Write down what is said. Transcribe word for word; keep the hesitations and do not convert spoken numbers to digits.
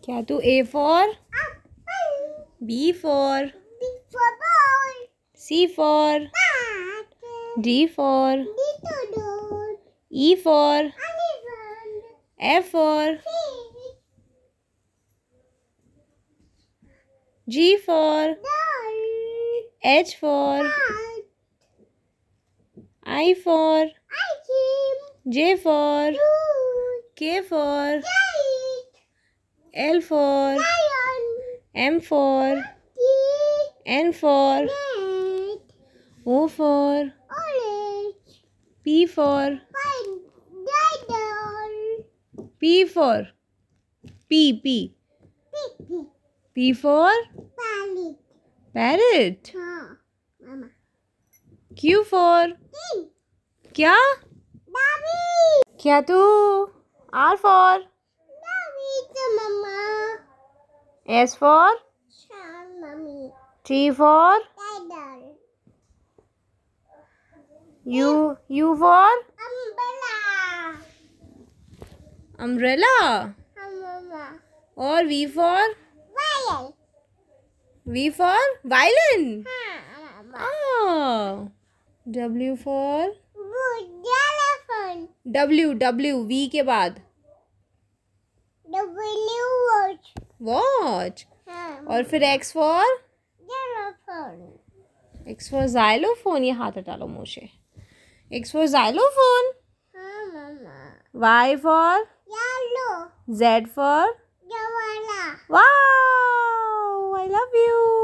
क्या तू A for? B for? C for? D for? E for? F for? G for? H for? I for? J for? K for? L for? M for? N for? O for? P for? P for? P P P for? Parrot. Q for? क्या क्या तू? R for? S for? T for? U U for? Umbrella. और V for? V for? Violin. Oh. W for? W W V के बाद watch. और फिर X for? X for xylophone. ये हाथ हटा लो मुँह से. X for xylophone. Y for? Z for? Wow, I love you.